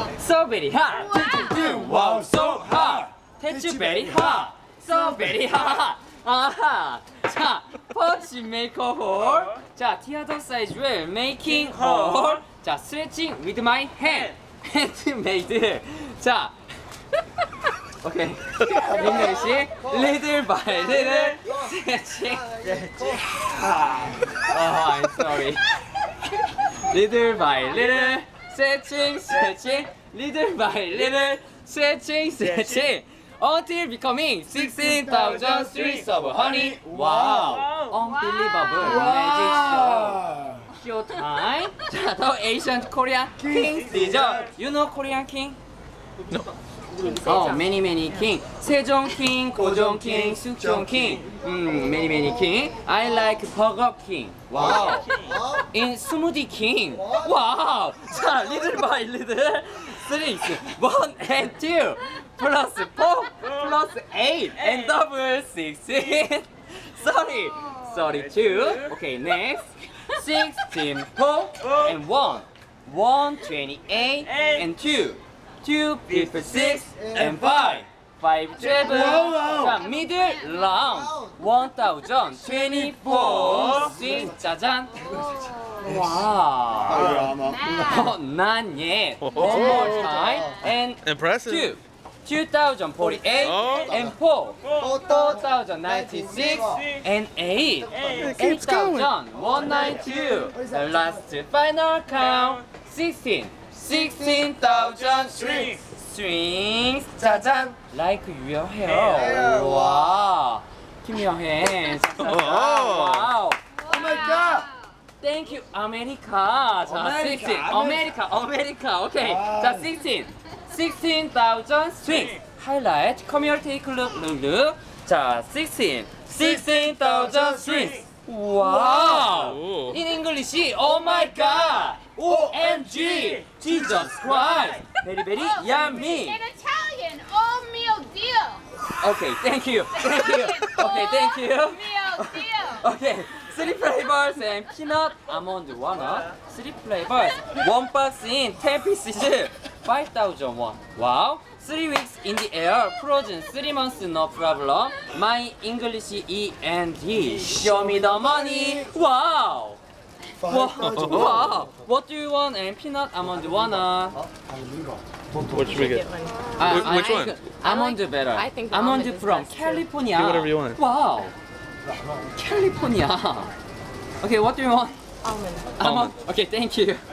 So very hot. Wow, so hot. That's very hot. So very hot. 아하. 자, punch make a hole. 자, theater size will making hole. 자, stretching with my hand. handmade. 자, 오케이. English. Little by little stretching. Oh, I'm sorry. Little by little stretching, stretching. Little by little stretching, stretching. Until becoming 16,000 streets of honey. Wow! Unbelievable magic show. Showtime. 자, the ancient Korean kings. You know Korean king? No. Oh, many king. Sejong king, Gojong king, Sukchong king. Many king. I like Burger king. Wow. In smoothie king. Wow. 자, little by little. 3, 1 and 2 plus 4 plus 8 and double 16. Sorry, 32. Okay, next 16, 4 and 1, 128 and 2, 2 56 and 5, 5 7. 자, middle round 1024. 6 짜잔. Wow. Not yet. One more time. And Impressive. 2048 and 4. 4096 and 8. keeps going. 8192. The last final count. 16. 16,000 strings. 짜잔. Like your hair. Wow. Give me your hands. Wow. Oh my god! Thank you, America. 자, 16. America. Okay. 자, 16. 16,000 strings. Highlight. Come here, take a look. 자, 16. 16,000 strings. Wow. In English, oh my god. OMG. Jesus Christ. Very yummy. In Italian, oh mio Dio. Okay, thank you. Okay, thank you. Mio Dio. Okay, 3 flavors and peanut almond walnut. 3 flavors, 1 box in 10 pieces, 5,000 won. Wow. 3 weeks in the air, frozen 3 months, no problem. My English E&D. Show me the money. Wow. Wow. What do you want? And peanut almond walnut. What should we get? Which one? Almond better. I think the almond almond is from best too. California. Do whatever you want. Wow. California. Okay, what do you want? Almond. Almond. Okay, thank you.